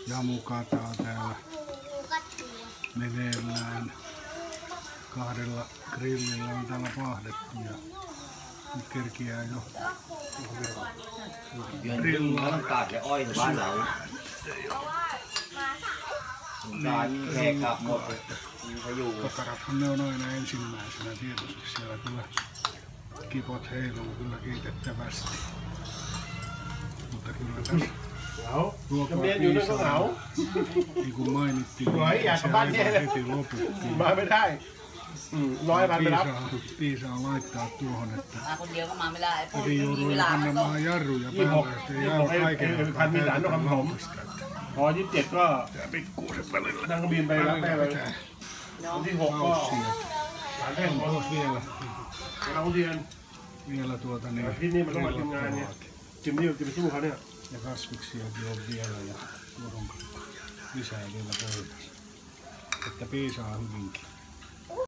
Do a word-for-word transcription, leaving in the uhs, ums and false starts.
Jamukata on täällä meneillään. Kahdella grillillä on täällä pahdettu ja nyt kerkiää jo grillaa. Kakarathan ne on aina ensimmäisenä tietysti siellä kyllä kipot heiluu kyllä kiitettävästi. Mutta kyllä tässä ruokaa piisaa. Niin kuin mainittiin, niin se aivan heti loputtiin. Piisaa, piisaa laittaa tuohon, että hyvin jouduu panemaan jarruja päälle, ettei jää kaiken aikaa käytetä lautasta. พอยี่สิบเจ็ดก็ Tää pikkuisen välillä. นั่งเครื่องบินไปรับแม่เลยวันที่หกก็หลานแม่ของ Tuossa vielä, เราเรียน vielä tuota niin. ที่นี่มันต้องมาทำงานเนี่ยจิมนี่จิมสู้เขาเนี่ย Ja kasviksiakin on vielä ja tuohon lisää vielä pöydässä. Että piisaa hyvinkin.